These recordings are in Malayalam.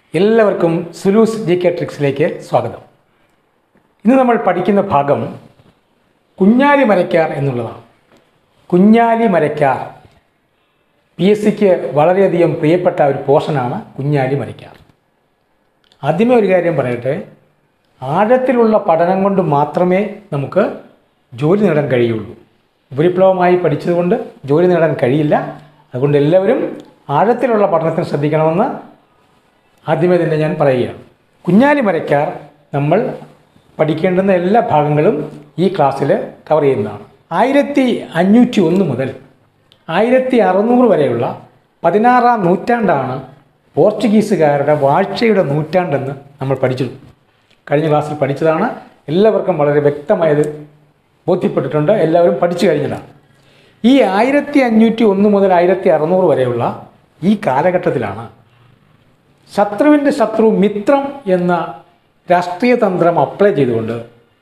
എല്ലാവർക്കും സുലൂസ് ജി കെ ട്രിക്സിലേക്ക് സ്വാഗതം. ഇന്ന് നമ്മൾ പഠിക്കുന്ന ഭാഗം കുഞ്ഞാലി മരയ്ക്കാർ എന്നുള്ളതാണ്. കുഞ്ഞാലി മരയ്ക്കാർ PSCക്ക് വളരെയധികം പ്രിയപ്പെട്ട ഒരു പോർഷനാണ് കുഞ്ഞാലി മരയ്ക്കാർ. ആദ്യമേ ഒരു കാര്യം പറയട്ടെ, ആഴത്തിലുള്ള പഠനം കൊണ്ട് മാത്രമേ നമുക്ക് ജോലി നേടാൻ കഴിയുള്ളൂ. ഉപരിപ്ലവമായി പഠിച്ചതുകൊണ്ട് ജോലി നേടാൻ കഴിയില്ല. അതുകൊണ്ട് എല്ലാവരും ആഴത്തിലുള്ള പഠനത്തിന് ശ്രദ്ധിക്കണമെന്ന് ആദ്യമേ തന്നെ ഞാൻ പറയുകയാണ്. കുഞ്ഞാലി മരയ്ക്കാർ നമ്മൾ പഠിക്കേണ്ടുന്ന എല്ലാ ഭാഗങ്ങളും ഈ ക്ലാസ്സിൽ കവർ ചെയ്യുന്നതാണ്. 1501 മുതൽ 1600 വരെയുള്ള 16-ാം നൂറ്റാണ്ടാണ് പോർച്ചുഗീസുകാരുടെ വാഴ്ചയുടെ നൂറ്റാണ്ടെന്ന് നമ്മൾ പഠിച്ചു. കഴിഞ്ഞ ക്ലാസ്സിൽ പഠിച്ചതാണ്. എല്ലാവർക്കും വളരെ വ്യക്തമായത് ബോധ്യപ്പെട്ടിട്ടുണ്ട്. എല്ലാവരും പഠിച്ചു കഴിഞ്ഞതാണ്. ഈ 1501 മുതൽ 1600 വരെയുള്ള ഈ കാലഘട്ടത്തിലാണ് ശത്രുവിൻ്റെ ശത്രു മിത്രം എന്ന രാഷ്ട്രീയ തന്ത്രം അപ്ലൈ ചെയ്തുകൊണ്ട്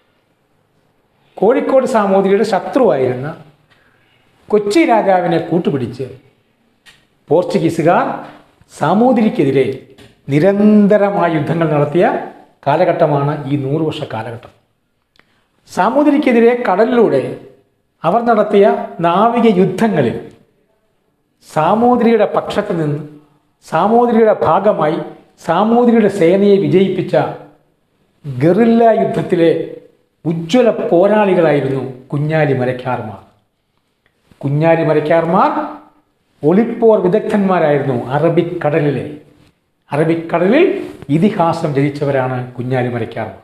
കോഴിക്കോട് സാമൂതിരിയുടെ ശത്രുവായിരുന്ന കൊച്ചി രാജാവിനെ കൂട്ടുപിടിച്ച് പോർച്ചുഗീസുകാർ സാമൂതിരിക്കെതിരെ നിരന്തരമായ യുദ്ധങ്ങൾ നടത്തിയ കാലഘട്ടമാണ് ഈ 100 വർഷ കാലഘട്ടം. സാമൂതിരിക്കെതിരെ കടലിലൂടെ അവർ നടത്തിയ നാവിക യുദ്ധങ്ങളിൽ സാമൂതിരിയുടെ പക്ഷത്ത് നിന്ന് സാമൂതിരിയുടെ ഭാഗമായി സാമൂതിരിയുടെ സേനയെ വിജയിപ്പിച്ച ഗറില്ല യുദ്ധത്തിലെ ഉജ്ജ്വല പോരാളികളായിരുന്നു കുഞ്ഞാലി മരയ്ക്കാർമാർ. കുഞ്ഞാലി മരയ്ക്കാർമാർ ഒളിപ്പോർ വിദഗ്ധന്മാരായിരുന്നു. അറബിക്കടലിൽ ഇതിഹാസം രചിച്ചവരാണ് കുഞ്ഞാലി മരയ്ക്കാർമാർ.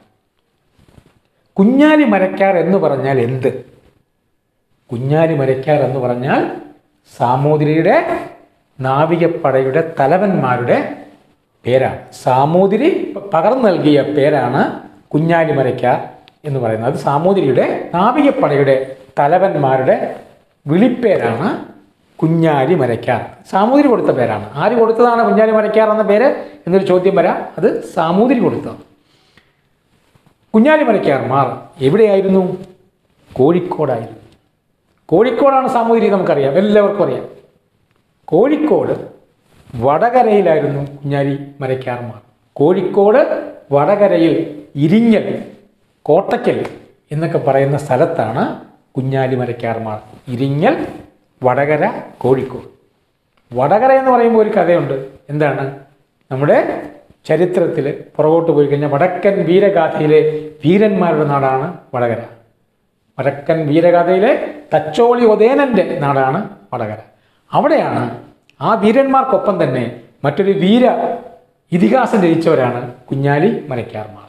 കുഞ്ഞാലി മരയ്ക്കാർ എന്ന് പറഞ്ഞാൽ എന്ത്? കുഞ്ഞാലി മരയ്ക്കാർ എന്ന് പറഞ്ഞാൽ സാമൂതിരിയുടെ നാവികപ്പടയുടെ തലവന്മാരുടെ പേരാണ്. സാമൂതിരി പകർന്നു നൽകിയ പേരാണ് കുഞ്ഞാലി മരയ്ക്കാർ എന്ന് പറയുന്നത്. അത് സാമൂതിരിയുടെ നാവികപ്പടയുടെ തലവന്മാരുടെ വിളിപ്പേരാണ് കുഞ്ഞാലി മരയ്ക്കാർ. സാമൂതിരി കൊടുത്ത പേരാണ്. ആര് കൊടുത്തതാണ് കുഞ്ഞാലി മരയ്ക്കാർ എന്ന പേര് എന്നൊരു ചോദ്യം വരാം. അത് സാമൂതിരി കൊടുത്തതാണ്. കുഞ്ഞാലി മരയ്ക്കാർമാർ എവിടെയായിരുന്നു? കോഴിക്കോടായിരുന്നു. കോഴിക്കോടാണ് സാമൂതിരി, നമുക്കറിയാം, എല്ലാവർക്കും അറിയാം. കോഴിക്കോട് വടകരയിലായിരുന്നു കുഞ്ഞാലി മരയ്ക്കാർമാർ. കോഴിക്കോട് വടകരയിൽ ഇരിങ്ങൽ, കോട്ടയ്ക്കൽ എന്നൊക്കെ പറയുന്ന സ്ഥലത്താണ് കുഞ്ഞാലി മരയ്ക്കാർമാർ. ഇരിങ്ങൽ, വടകര, കോഴിക്കോട്. വടകര എന്ന് പറയുമ്പോൾ ഒരു കഥയുണ്ട്. എന്താണ്? നമ്മുടെ ചരിത്രത്തിൽ പുറകോട്ട് പോയി കഴിഞ്ഞാൽ വടക്കൻ വീരഗാഥയിലെ വീരന്മാരുടെ നാടാണ് വടകര. വടക്കൻ വീരഗാഥയിലെ തച്ചോളി ഒതേനൻ്റെ നാടാണ് വടകര. അവിടെയാണ് ആ വീരന്മാർക്കൊപ്പം തന്നെ മറ്റൊരു വീര ഇതിഹാസം രചിച്ചവരാണ് കുഞ്ഞാലി മരയ്ക്കാർമാർ.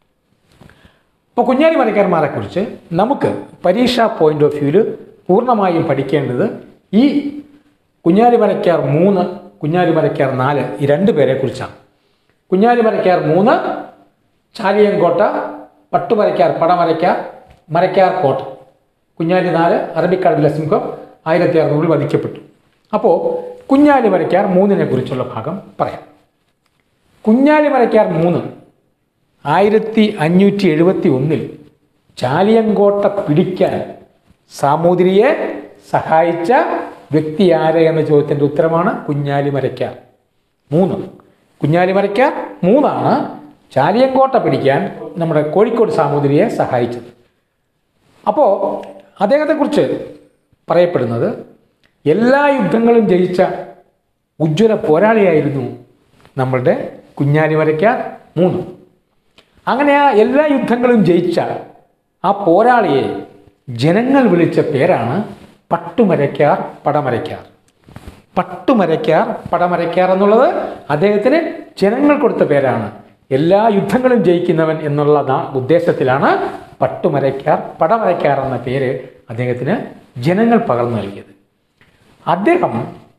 അപ്പോൾ കുഞ്ഞാലി മരയ്ക്കാർമാരെ കുറിച്ച് നമുക്ക് പരീക്ഷാ പോയിന്റ് ഓഫ് വ്യൂവിൽ പൂർണ്ണമായും പഠിക്കേണ്ടത് ഈ കുഞ്ഞാലി മരയ്ക്കാർ 3, കുഞ്ഞാലി മരയ്ക്കാർ 4 ഈ 2 പേരെ കുറിച്ചാണ്. കുഞ്ഞാലി മരയ്ക്കാർ 3 ചാലിയൻകോട്ട, പട്ടുമരയ്ക്കാർ, പടമരയ്ക്കാർ, മരയ്ക്കാർ കോട്ട. കുഞ്ഞാലി 4 അറബിക്കടലിലെ സിംഹം 1600 വധിക്കപ്പെട്ടു. അപ്പോൾ കുഞ്ഞാലി മരയ്ക്കാർ 3 കുറിച്ചുള്ള ഭാഗം പറയാം. കുഞ്ഞാലി മരയ്ക്കാർ 3 1571 ചാലിയൻകോട്ട പിടിക്കാൻ സാമൂതിരിയെ സഹായിച്ച വ്യക്തി ആര് എന്ന ചോദ്യത്തിൻ്റെ ഉത്തരമാണ് കുഞ്ഞാലി മരയ്ക്കാർ 3. കുഞ്ഞാലി മരയ്ക്കാർ 3 ചാലിയൻകോട്ട പിടിക്കാൻ നമ്മുടെ കോഴിക്കോട് സാമൂതിരിയെ സഹായിച്ചത്. അപ്പോൾ അദ്ദേഹത്തെക്കുറിച്ച് പറയപ്പെടുന്നത് എല്ലാ യുദ്ധങ്ങളും ജയിച്ച ഉജ്ജ്വല പോരാളിയായിരുന്നു നമ്മളുടെ കുഞ്ഞാലി മരയ്ക്കാർ 3. അങ്ങനെ ആ എല്ലാ യുദ്ധങ്ങളും ജയിച്ച ആ പോരാളിയെ ജനങ്ങൾ വിളിച്ച പേരാണ് പട്ടുമരയ്ക്കാർ, പടമരയ്ക്കാർ. പട്ടുമരയ്ക്കാർ, പടമരയ്ക്കാർ എന്നുള്ളത് അദ്ദേഹത്തിന് ജനങ്ങൾ കൊടുത്ത പേരാണ്. എല്ലാ യുദ്ധങ്ങളും ജയിക്കുന്നവൻ എന്നുള്ള ഉദ്ദേശത്തിലാണ് പട്ടുമരയ്ക്കാർ, പടമരയ്ക്കാർ എന്ന പേര് അദ്ദേഹത്തിന് ജനങ്ങൾ പകർന്നു നൽകിയത്. അദ്ദേഹം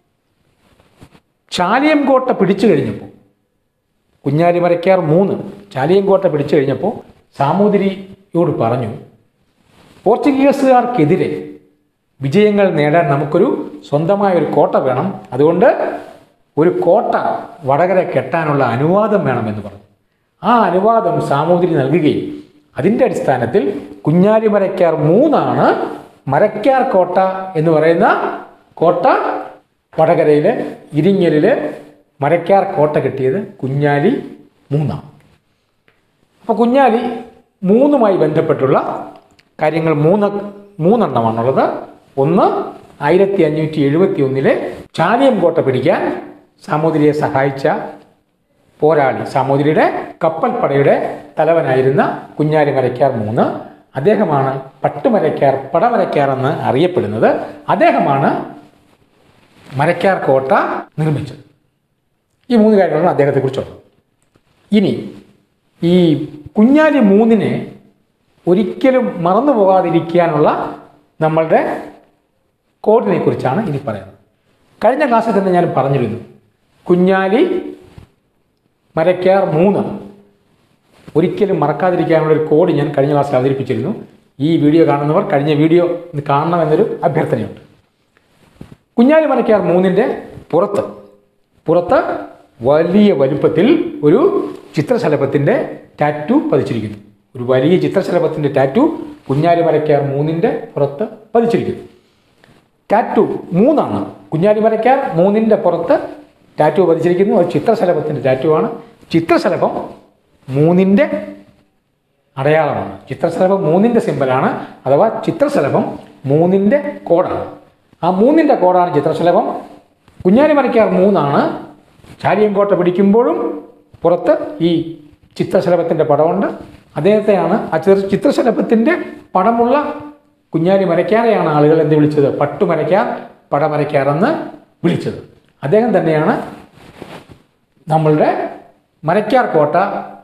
ചാലിയൻകോട്ട പിടിച്ചു കഴിഞ്ഞപ്പോൾ, കുഞ്ഞാലി മരയ്ക്കാർ 3 ചാലിയൻകോട്ട പിടിച്ചു കഴിഞ്ഞപ്പോൾ സാമൂതിരിയോട് പറഞ്ഞു, പോർച്ചുഗീസുകാർക്കെതിരെ വിജയങ്ങൾ നേടാൻ നമുക്കൊരു സ്വന്തമായൊരു കോട്ട വേണം. അതുകൊണ്ട് ഒരു കോട്ട വടകര കെട്ടാനുള്ള അനുവാദം വേണമെന്ന് പറഞ്ഞു. ആ അനുവാദം സാമൂതിരി നൽകുകയും അതിൻ്റെ അടിസ്ഥാനത്തിൽ കുഞ്ഞാലി മരയ്ക്കാർ 3 മരയ്ക്കാർ കോട്ട എന്ന് പറയുന്ന കോട്ട വടകരയിൽ ഇരിങ്ങലിൽ മരക്കാർ കോട്ട കെട്ടിയത് കുഞ്ഞാലി മൂന്നാണ്. അപ്പോൾ കുഞ്ഞാലി മൂന്നുമായി ബന്ധപ്പെട്ടുള്ള കാര്യങ്ങൾ മൂന്നെണ്ണമാണുള്ളത്. ഒന്ന്, 1571 ചാലിയം കോട്ട പിടിക്കാൻ സാമൂതിരിയെ സഹായിച്ച പോരാളി, സാമൂതിരിയുടെ കപ്പൽപ്പടയുടെ തലവനായിരുന്ന കുഞ്ഞാലി മരക്കാർ മൂന്ന്. അദ്ദേഹമാണ് പട്ടുമരക്കാർ, പടമരക്കാർ എന്ന് അറിയപ്പെടുന്നത്. അദ്ദേഹമാണ് മരക്കാർ കോട്ട നിർമ്മിച്ചത്. ഈ മൂന്ന് കാര്യങ്ങളാണ് അദ്ദേഹത്തെക്കുറിച്ചുള്ളത്. ഇനി ഈ കുഞ്ഞാലി മൂന്നിനെ ഒരിക്കലും മറന്നു പോകാതിരിക്കാനുള്ള നമ്മളുടെ കോഡിനെ കുറിച്ചാണ് ഇനി പറയുന്നത്. കഴിഞ്ഞ ക്ലാസ്സിൽ തന്നെ ഞാൻ പറഞ്ഞിരുന്നു, കുഞ്ഞാലി മരക്കാർ മൂന്ന് ഒരിക്കലും മറക്കാതിരിക്കാനുള്ള ഒരു കോഡ് ഞാൻ കഴിഞ്ഞ ക്ലാസ്സിൽ അവതരിപ്പിച്ചിരുന്നു. ഈ വീഡിയോ കാണുന്നവർ കഴിഞ്ഞ വീഡിയോ കാണണമെന്നൊരു അഭ്യർത്ഥനയുണ്ട്. കുഞ്ഞാലി മരക്കാർ മൂന്നിൻ്റെ പുറത്ത് വലിയ വലുപ്പത്തിൽ ഒരു ചിത്രശലഭത്തിൻ്റെ ടാറ്റു പതിച്ചിരിക്കുന്നു. ഒരു വലിയ ചിത്രശലഭത്തിൻ്റെ ടാറ്റു കുഞ്ഞാലി മരക്കാർ മൂന്നിൻ്റെ പുറത്ത് പതിച്ചിരിക്കുന്നു. ടാറ്റു മൂന്നാണ്. കുഞ്ഞാലി മരക്കാർ മൂന്നിൻ്റെ പുറത്ത് ടാറ്റു പതിച്ചിരിക്കുന്നു. അത് ചിത്രശലഭത്തിൻ്റെ ടാറ്റുവാണ്. ചിത്രശലഭം മൂന്നിൻ്റെ അടയാളമാണ്. ചിത്രശലഭം മൂന്നിൻ്റെ സിമ്പലാണ്, അഥവാ ചിത്രശലഭം മൂന്നിൻ്റെ കോഡാണ്. ആ മൂന്നിൻ്റെ കോഡാണ് ചിത്രശലഭം. കുഞ്ഞാലി മരക്കാർ മൂന്നാണ്. ചാലിയങ്കോട്ട പിടിക്കുമ്പോഴും പുറത്ത് ഈ ചിത്രശലഭത്തിൻ്റെ പടമുണ്ട്. അദ്ദേഹത്തെയാണ് ആ ചിത്രശലഭത്തിൻ്റെ പടമുള്ള കുഞ്ഞാലി മരക്കാരെയാണ് ആളുകൾ എന്ത് വിളിച്ചത്? പട്ടുമരക്കാർ, പടമരക്കാർ എന്ന് വിളിച്ചത്. അദ്ദേഹം തന്നെയാണ് നമ്മളുടെ മരക്കാർ കോട്ട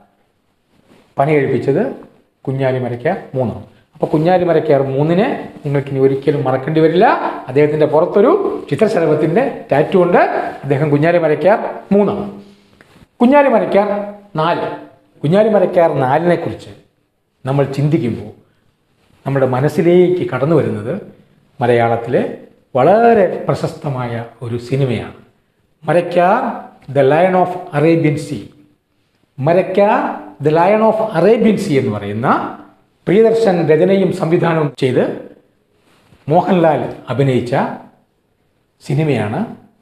പണി കഴിപ്പിച്ചത്. കുഞ്ഞാലി മരക്കാർ മൂന്നാണ്. അപ്പോൾ കുഞ്ഞാലി മരക്കാർ മൂന്നിനെ നിങ്ങൾക്കിനി ഒരിക്കലും മറക്കേണ്ടി വരില്ല. അദ്ദേഹത്തിൻ്റെ പുറത്തൊരു ചിത്രശലഭത്തിൻ്റെ ടാറ്റു ഉണ്ട്. അദ്ദേഹം കുഞ്ഞാലി മരക്കാർ മൂന്നാണ്. കുഞ്ഞാലി മരക്കാർ നാല്. കുഞ്ഞാലി മരക്കാർ നാലിനെ കുറിച്ച് നമ്മൾ ചിന്തിക്കുമ്പോൾ നമ്മുടെ മനസ്സിലേക്ക് കടന്നു വരുന്നത് മലയാളത്തിലെ വളരെ പ്രശസ്തമായ ഒരു സിനിമയാണ് Marakkar the lion of Arabian sea. Marakkar the lion of Arabian sea എന്ന് പറയുന്ന പ്രിയദർശൻ രചനയും സംവിധാനവും ചെയ്ത് മോഹൻലാൽ അഭിനയിച്ച സിനിമയാണ്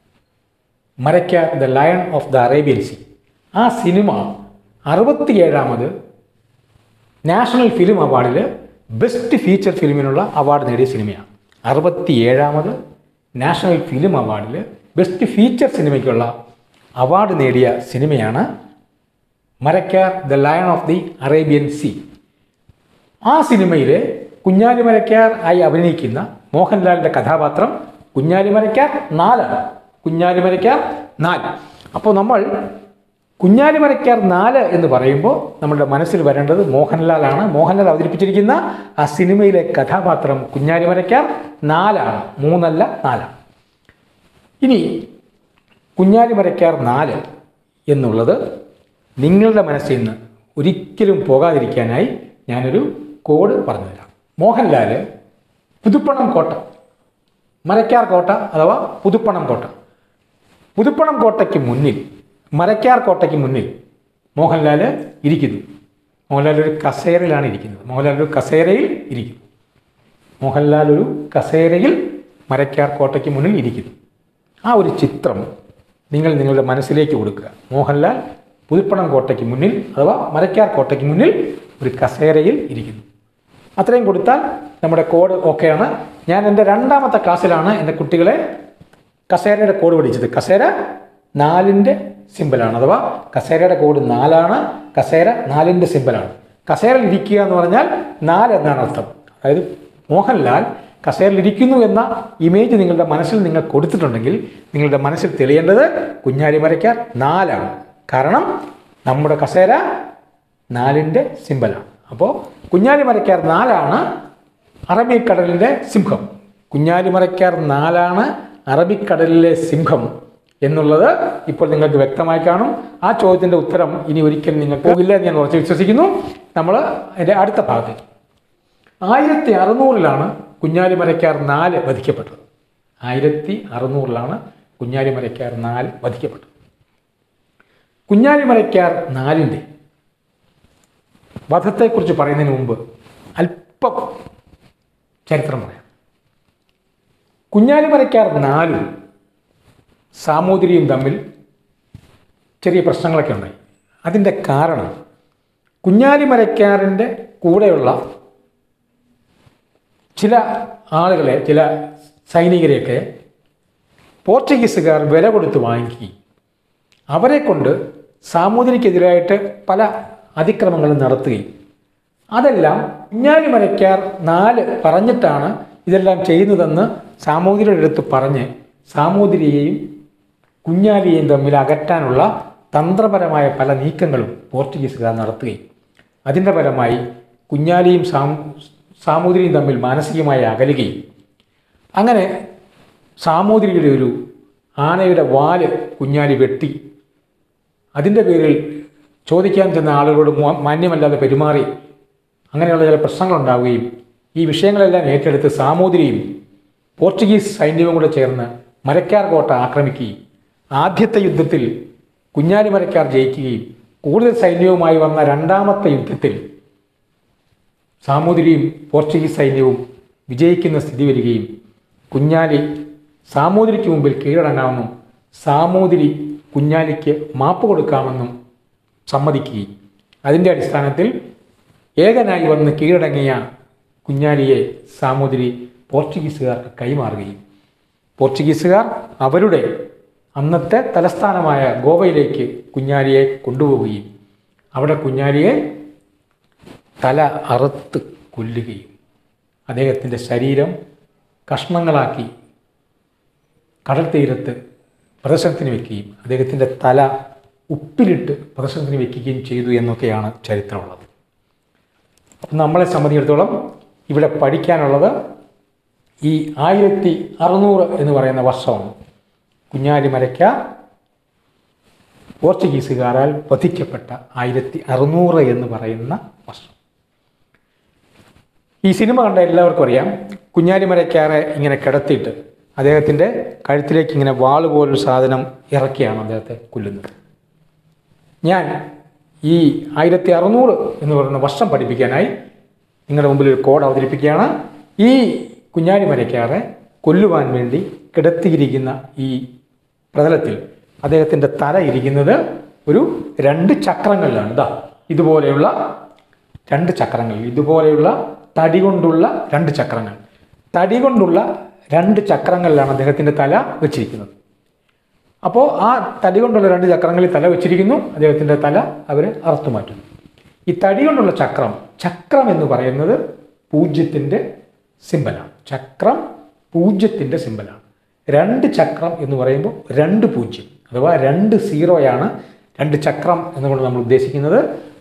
Marakkar the lion of the Arabian sea. ആ സിനിമ 67ാമത് നാഷണൽ ഫിലിം അവാർഡിൽ ബെസ്റ്റ് ഫീച്ചർ ഫിലിമിനുള്ള അവാർഡ് നേടിയ സിനിമയാണ്. 67ാമത് നാഷണൽ ഫിലിം അവാർഡിൽ ബെസ്റ്റ് ഫീച്ചർ സിനിമയ്ക്കുള്ള അവാർഡ് നേടിയ സിനിമയാണ് Marakkar the lion of the Arabian sea. ആ സിനിമയിൽ കുഞ്ഞാലി മരക്കാർ ആയി അഭിനയിക്കുന്ന മോഹൻലാലിൻ്റെ കഥാപാത്രം കുഞ്ഞാലി മരക്കാർ 4ആണ്. കുഞ്ഞാലി മരക്കാർ 4. അപ്പോൾ നമ്മൾ കുഞ്ഞാലി മരക്കാർ 4 എന്ന് പറയുമ്പോൾ നമ്മുടെ മനസ്സിൽ വരേണ്ടത് മോഹൻലാലാണ്. മോഹൻലാൽ അവതരിപ്പിച്ചിരിക്കുന്ന ആ സിനിമയിലെ കഥാപാത്രം കുഞ്ഞാലി മരക്കാർ 4ആണ്, 3 അല്ല 4. ഇനി കുഞ്ഞാലി മരക്കാർ 4 എന്നുള്ളത് നിങ്ങളുടെ മനസ്സിൽ നിന്ന് ഒരിക്കലും പോകാതിരിക്കാനായി ഞാനൊരു കോഡ് പറഞ്ഞുതരാം. മോഹൻലാൽ പുതുപ്പണം കോട്ട, മരക്കാർ കോട്ട അഥവാ പുതുപ്പണം കോട്ട, പുതുപ്പണം കോട്ടയ്ക്ക് മുന്നിൽ, മരക്കാർ കോട്ടയ്ക്ക് മുന്നിൽ മോഹൻലാൽ ഇരിക്കുന്നു. മോഹൻലാൽ ഒരു കസേരയിലാണ് ഇരിക്കുന്നത്. മോഹൻലാൽ ഒരു കസേരയിൽ ഇരിക്കുന്നു. മോഹൻലാൽ ഒരു കസേരയിൽ മരക്കാർ കോട്ടയ്ക്ക് മുന്നിൽ ഇരിക്കുന്നു. ആ ഒരു ചിത്രം നിങ്ങൾ നിങ്ങളുടെ മനസ്സിലേക്ക് കൊടുക്കുക. മോഹൻലാൽ പുതുപ്പണം കോട്ടയ്ക്ക് മുന്നിൽ അഥവാ മരക്കാർ കോട്ടയ്ക്ക് മുന്നിൽ ഒരു കസേരയിൽ ഇരിക്കുന്നു. അത്രയും കൊടുത്താൽ നമ്മുടെ കോഡ് ഓക്കെയാണ്. ഞാൻ എൻ്റെ 2ാമത്തെ ക്ലാസ്സിലാണ് എൻ്റെ കുട്ടികളെ കസേരയുടെ കോഡ് പഠിച്ചത്. കസേര 4ൻ്റെ സിമ്പലാണ്, അഥവാ കസേരയുടെ കോഡ് 4ആണ്. കസേര 4ൻ്റെ സിമ്പലാണ്. കസേരയിൽ ഇരിക്കുക എന്ന് പറഞ്ഞാൽ 4 എന്നാണ് അർത്ഥം. അതായത് മോഹൻലാൽ കസേരയിൽ ഇരിക്കുന്നു എന്ന ഇമേജ് നിങ്ങളുടെ മനസ്സിൽ നിങ്ങൾ കൊടുത്തിട്ടുണ്ടെങ്കിൽ നിങ്ങളുടെ മനസ്സിൽ തെളിയേണ്ടത് കുഞ്ഞാലി മരക്കാർ 4ആണ്. കാരണം നമ്മുടെ കസേര 4ൻ്റെ സിമ്പലാണ്. അപ്പോൾ കുഞ്ഞാലി മരക്കാർ 4ആണ് അറബിക്കടലിൻ്റെ സിംഹം. കുഞ്ഞാലി മരക്കാർ 4ആണ് അറബിക്കടലിലെ സിംഹം എന്നുള്ളത് ഇപ്പോൾ നിങ്ങൾക്ക് വ്യക്തമായി കാണും. ആ ചോദ്യത്തിൻ്റെ ഉത്തരം ഇനി ഒരിക്കലും നിങ്ങൾ പോകില്ല എന്ന് ഞാൻ ഉറച്ച് വിശ്വസിക്കുന്നു. നമ്മൾ അതിൻ്റെ അടുത്ത ഭാഗത്തേക്ക് 1600-ലാണ് കുഞ്ഞാലി മരക്കാർ 4 വധിക്കപ്പെട്ടത്. 1600-ലാണ് കുഞ്ഞാലി മരക്കാർ 4 വധിക്കപ്പെട്ടത്. കുഞ്ഞാലി മരക്കാർ 4ൻ്റെ വധത്തെക്കുറിച്ച് പറയുന്നതിന് മുമ്പ് അല്പം ചരിത്രം പറയാം. കുഞ്ഞാലി മരക്കാർ 4 സാമൂതിരിയും തമ്മിൽ ചെറിയ പ്രശ്നങ്ങളൊക്കെ ഉണ്ടായി. അതിൻ്റെ കാരണം കുഞ്ഞാലി മരക്കാരൻ്റെ കൂടെയുള്ള ചില ആളുകളെ, ചില സൈനികരെയൊക്കെ പോർച്ചുഗീസുകാർ വില കൊടുത്ത് വാങ്ങിക്കുകയും അവരെ കൊണ്ട് സാമൂതിരിക്കെതിരായിട്ട് പല അതിക്രമങ്ങളും നടത്തുകയും അതെല്ലാം കുഞ്ഞാലി മരക്കാർ 4 പറഞ്ഞിട്ടാണ് ഇതെല്ലാം ചെയ്യുന്നതെന്ന് സാമൂതിരിയുടെ അടുത്ത് പറഞ്ഞ് സാമൂതിരിയെയും കുഞ്ഞാലിയെയും തമ്മിൽ അകറ്റാനുള്ള തന്ത്രപരമായ പല നീക്കങ്ങളും പോർച്ചുഗീസുകാർ നടത്തുകയും അതിൻ്റെ ഫലമായി കുഞ്ഞാലിയും സാമൂതിരിയും തമ്മിൽ മാനസികമായി അകലുകയും അങ്ങനെ സാമൂതിരിയുടെ ഒരു ആനയുടെ വാല് കുഞ്ഞാലി വെട്ടി അതിൻ്റെ പേരിൽ ചോദിക്കാൻ ചെന്ന ആളുകളോട് മാന്യമല്ലാതെ പെരുമാറി അങ്ങനെയുള്ള ചില പ്രശ്നങ്ങളുണ്ടാവുകയും ഈ വിഷയങ്ങളെല്ലാം ഏറ്റെടുത്ത് സാമൂതിരിയും പോർച്ചുഗീസ് സൈന്യവും കൂടെ ചേർന്ന് മരക്കാർ കോട്ട ആക്രമിക്കുകയും ആദ്യത്തെ യുദ്ധത്തിൽ കുഞ്ഞാലി മരക്കാർ ജയിക്കുകയും കൂടുതൽ സൈന്യവുമായി വന്ന രണ്ടാമത്തെ യുദ്ധത്തിൽ സാമൂതിരിയും പോർച്ചുഗീസ് സൈന്യവും വിജയിക്കുന്ന സ്ഥിതി വരികയും കുഞ്ഞാലി സാമൂതിരിക്ക് മുമ്പിൽ കീഴടങ്ങാമെന്നും സാമൂതിരി കുഞ്ഞാലിക്ക് മാപ്പ് കൊടുക്കാമെന്നും സമ്മതിക്കുകയും അതിൻ്റെ അടിസ്ഥാനത്തിൽ ഏകനായി വന്ന് കീഴടങ്ങിയ കുഞ്ഞാലിയെ സാമൂതിരി പോർച്ചുഗീസുകാർക്ക് കൈമാറുകയും പോർച്ചുഗീസുകാർ അവരുടെ അന്നത്തെ തലസ്ഥാനമായ ഗോവയിലേക്ക് കുഞ്ഞാലിയെ കൊണ്ടുപോവുകയും അവിടെ കുഞ്ഞാലിയെ തല അറുത്ത് കൊല്ലുകയും അദ്ദേഹത്തിൻ്റെ ശരീരം കഷ്ണങ്ങളാക്കി കടൽ തീരത്ത് പ്രദർശനത്തിന് വയ്ക്കുകയും അദ്ദേഹത്തിൻ്റെ തല ഉപ്പിലിട്ട് പ്രദർശനത്തിന് വയ്ക്കുകയും ചെയ്തു എന്നൊക്കെയാണ് ചരിത്രമുള്ളത്. അപ്പം നമ്മളെ സംബന്ധിച്ചിടത്തോളം ഇവിടെ പഠിക്കാനുള്ളത് ഈ 1600 എന്ന് പറയുന്ന വർഷമാണ് കുഞ്ഞാലി മരക്കാർ പോർച്ചുഗീസുകാരാൽ വധിക്കപ്പെട്ട 1600 എന്ന് പറയുന്ന വർഷം. ഈ സിനിമ കണ്ട എല്ലാവർക്കും അറിയാം, കുഞ്ഞാലി മരക്കാരെ ഇങ്ങനെ കിടത്തിയിട്ട് അദ്ദേഹത്തിൻ്റെ കഴുത്തിലേക്ക് ഇങ്ങനെ വാള് പോലൊരു സാധനം ഇറക്കിയാണ് അദ്ദേഹത്തെ കൊല്ലുന്നത്. ഞാൻ ഈ 1600 എന്ന് പറയുന്ന വർഷം പഠിപ്പിക്കാനായി നിങ്ങളുടെ മുമ്പിൽ ഒരു കോഡ് അവതരിപ്പിക്കുകയാണ്. ഈ കുഞ്ഞാലി മരക്കാരെ കൊല്ലുവാൻ വേണ്ടി കിടത്തിയിരിക്കുന്ന ഈ പ്രതലത്തിൽ അദ്ദേഹത്തിൻ്റെ തല ഇരിക്കുന്നത് ഒരു 2 ചക്രങ്ങളിലാണ്. ഇതുപോലെയുള്ള 2 ചക്രങ്ങൾ, ഇതുപോലെയുള്ള തടി കൊണ്ടുള്ള 2 ചക്രങ്ങൾ, തടി കൊണ്ടുള്ള 2 ചക്രങ്ങളിലാണ് അദ്ദേഹത്തിൻ്റെ തല വെച്ചിരിക്കുന്നത്. അപ്പോൾ ആ തടി കൊണ്ടുള്ള 2 ചക്രങ്ങളിൽ തല വെച്ചിരിക്കുന്നു, അദ്ദേഹത്തിൻ്റെ തല അവർ അറുത്തു മാറ്റുന്നു. ഈ തടി കൊണ്ടുള്ള ചക്രം എന്ന് പറയുന്നത് പൂജ്യത്തിൻ്റെ സിമ്പലാണ്. ചക്രം പൂജ്യത്തിൻ്റെ സിമ്പലാണ്. 2 ചക്രം എന്ന് പറയുമ്പോൾ 2 പൂജ്യം അഥവാ 2 സീറോയാണ് 2 ചക്രം എന്നുകൊണ്ട് നമ്മൾ ഉദ്ദേശിക്കുന്നത്.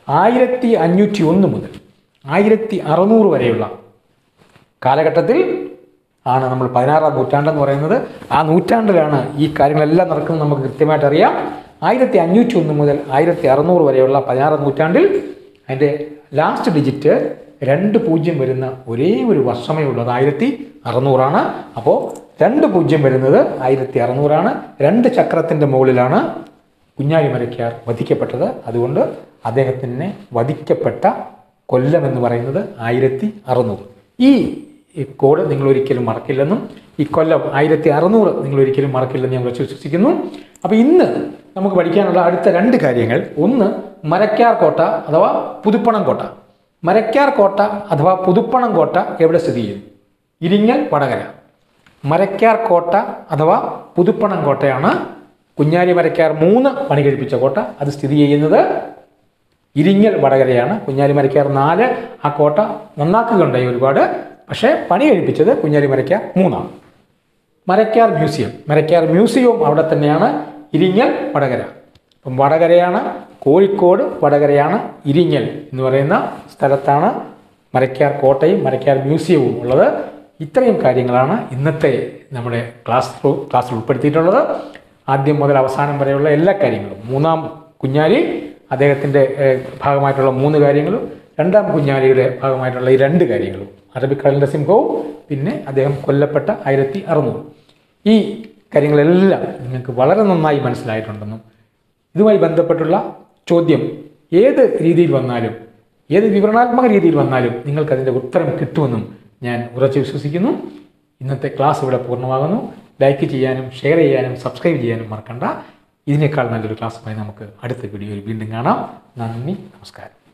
1501 മുതൽ 1600 വരെയുള്ള കാലഘട്ടത്തിൽ ആണ് നമ്മൾ 16-ാം നൂറ്റാണ്ടെന്ന് പറയുന്നത്. ആ നൂറ്റാണ്ടിലാണ് ഈ കാര്യങ്ങളെല്ലാം നടക്കുന്നത് നമുക്ക് കൃത്യമായിട്ട് അറിയാം. 1501 മുതൽ 1600 വരെയുള്ള 16-ാം നൂറ്റാണ്ടിൽ അതിൻ്റെ ലാസ്റ്റ് ഡിജിറ്റ് 2 പൂജ്യം വരുന്ന ഒരേ ഒരു വർഷമേ ഉള്ളത് 1600 അപ്പോൾ 2 പൂജ്യം വരുന്നത് 1600. 2 ചക്രത്തിൻ്റെ മുകളിലാണ് കുഞ്ഞാലി മരക്കാർ വധിക്കപ്പെട്ടത്. അതുകൊണ്ട് അദ്ദേഹത്തിനെ വധിക്കപ്പെട്ട കൊല്ലം എന്ന് പറയുന്നത് 1600. ഈ കോഡ് നിങ്ങൾ ഒരിക്കലും മറക്കില്ലെന്നും ഈ കൊല്ലം 1600 നിങ്ങൾ ഒരിക്കലും മറക്കില്ലെന്ന് ഞാൻ വിശ്വസിക്കുന്നു. അപ്പോൾ ഇന്ന് നമുക്ക് പഠിക്കാനുള്ള അടുത്ത 2 കാര്യങ്ങൾ, ഒന്ന് മരക്കാർ കോട്ട അഥവാ പുതുപ്പണം കോട്ട. മരക്കാർ കോട്ട അഥവാ പുതുപ്പണം കോട്ട എവിടെ സ്ഥിതി ചെയ്യുന്നു? ഇരിങ്ങൽ, വടകര. മരക്കാർ കോട്ട അഥവാ പുതുപ്പണം കോട്ടയാണ് കുഞ്ഞാലി മരക്കാർ 3 പണി കഴിപ്പിച്ച കോട്ട. അത് സ്ഥിതി ചെയ്യുന്നത് ഇരിങ്ങൽ, വടകരയാണ്. കുഞ്ഞാലി മരക്കാർ 4 ആ കോട്ട നന്നാക്കുകയുണ്ടായി ഒരുപാട്, പക്ഷേ പണി കഴിപ്പിച്ചത് കുഞ്ഞാലി മരക്കാർ 3. മരക്കാർ മ്യൂസിയവും അവിടെ തന്നെയാണ്, ഇരിങ്ങൽ, വടകര. അപ്പം വടകരയാണ്, കോഴിക്കോട് വടകരയാണ്, ഇരിങ്ങൽ എന്ന് പറയുന്ന സ്ഥലത്താണ് മരക്കാർ കോട്ടയും മരക്കാർ മ്യൂസിയവും ഉള്ളത്. ഇത്രയും കാര്യങ്ങളാണ് ഇന്നത്തെ നമ്മുടെ ക്ലാസ്സിൽ ഉൾപ്പെടുത്തിയിട്ടുള്ളത്. ആദ്യം മുതൽ അവസാനം വരെയുള്ള എല്ലാ കാര്യങ്ങളും, 3-ാം കുഞ്ഞാലി അദ്ദേഹത്തിൻ്റെ ഭാഗമായിട്ടുള്ള 3 കാര്യങ്ങളും, 2-ാം കുഞ്ഞാലിയുടെ ഭാഗമായിട്ടുള്ള ഈ 2 കാര്യങ്ങളും, അറബിക്കടലിൻ്റെ സിംഹവും പിന്നെ അദ്ദേഹം കൊല്ലപ്പെട്ട 1600, ഈ കാര്യങ്ങളെല്ലാം നിങ്ങൾക്ക് വളരെ നന്നായി മനസ്സിലായിട്ടുണ്ടെന്നും ഇതുമായി ബന്ധപ്പെട്ടുള്ള ചോദ്യം ഏത് രീതിയിൽ വന്നാലും, ഏത് വിവരണാത്മക രീതിയിൽ വന്നാലും നിങ്ങൾക്കതിൻ്റെ ഉത്തരം കിട്ടുമെന്നും ഞാൻ ഉറച്ചു വിശ്വസിക്കുന്നു. ഇന്നത്തെ ക്ലാസ് ഇവിടെ പൂർണ്ണമാകുന്നു. ലൈക്ക് ചെയ്യാനും ഷെയർ ചെയ്യാനും സബ്സ്ക്രൈബ് ചെയ്യാനും മറക്കണ്ട. ഇതിനേക്കാൾ നല്ലൊരു ക്ലാസ്സുമായി നമുക്ക് അടുത്ത വീഡിയോയിൽ വീണ്ടും കാണാം. നന്ദി, നമസ്കാരം.